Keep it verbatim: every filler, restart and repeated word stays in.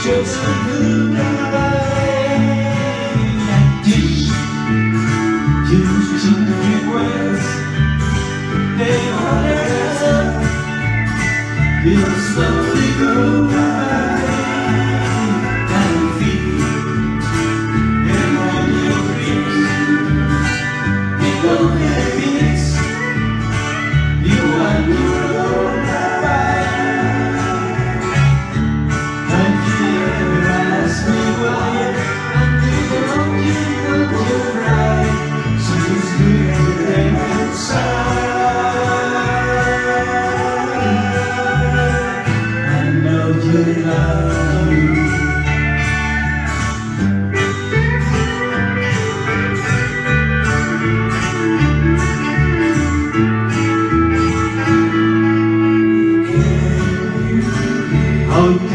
just a goodbye. Dish, huge requests, they are there. You'll slowly go by and feel in all your dreams. You don't have peace. You want to go by. Don't you ever ask me why, and you don't you want to cry. So just do everything inside. I know you love me. How